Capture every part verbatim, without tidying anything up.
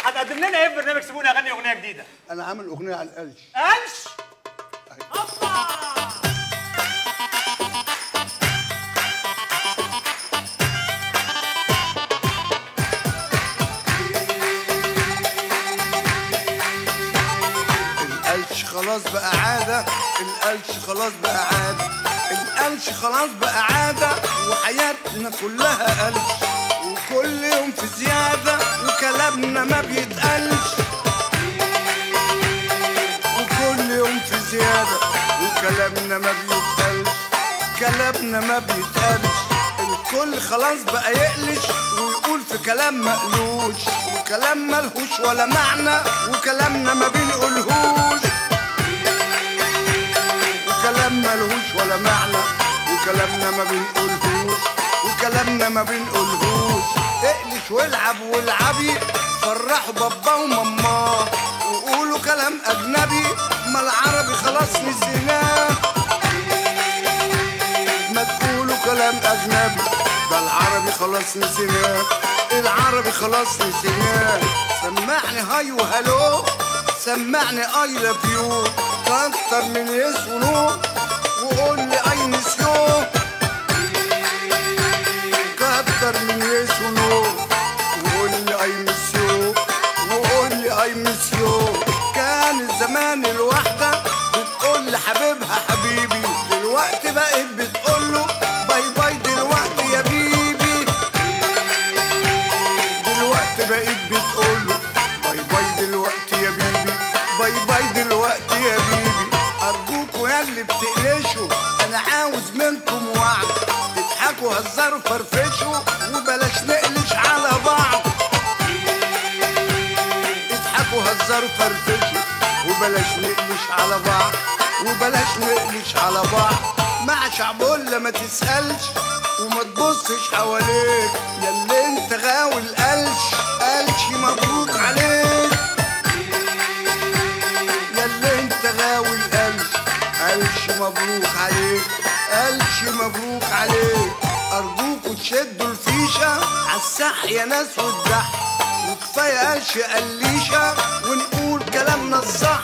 هتقدم لنا ايه في برنامج سيبوني اغني اغنيه جديده؟ انا عامل اغنيه على القلش. قلش؟ هوبا. القلش خلاص بقى عاده، القلش خلاص بقى عاده، القلش خلاص بقى عاده، وحياتنا كلها قلش، وكل يوم في زياده، وكلامنا ما بيتقلش، وكل يوم في زياده، وكلامنا ما بيتقلش، كلامنا ما بيتقلش، الكل خلاص بقى يقلش ويقول في كلام مقلوش، وكلام ملهوش ولا معنى، وكلامنا ما بنقولهوش، وكلام ملهوش ولا معنى، وكلامنا ما بنقولهوش، وكلامنا ما بنقولهوش. اقلش والعب والعبي، فرحوا بابا وماما، وقولوا كلام اجنبي، ما العربي خلاص نسيناه، ما تقولوا كلام اجنبي، ده العربي خلاص نسيناه، العربي خلاص نسيناه. سمعني هاي وهالو، سمعني اي لاف يو، كتر من يس ونو، وقول لي اي ميس يو، كتر من يس ونو، وقول لي اي ميس يو، وقول لي اي ميس يو. كان زمان الواحده بتقول لحبيبها حبيبي، دلوقتي بقت بتقول له باي باي دلوقتي يا بيبي، دلوقتي بقت بتقول له باي باي دلوقتي يا بيبي، باي باي دلوقتي يا بيبي. ارجوكوا يا اللي بتقلشوا، انا عاوز منكم وعد، تضحكوا هزروا فرفشوا، وبلاش نقلش على بعض، اضحكوا هزروا فرفشوا، وبلاش نقلش على بعض، وبلاش نقلش على بعض. مع شعبولة ما تسألش وما تبصش حواليك، يا اللي انت غاوي القلش، قلش مبروك عليك، يا اللي انت غاوي القلش، قلش مبروك عليك، قلش مبروك عليك. ارجوكوا تشدوا الفيشه عالسح يا ناس والضحك، وكفايه قلش قليشه، ونقول كلامنا الصح،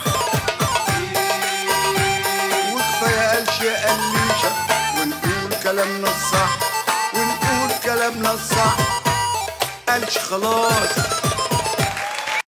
وكفايه قلش قليشه، ونقول كلامنا الصح، ونقول كلامنا الصح. قلش خلاص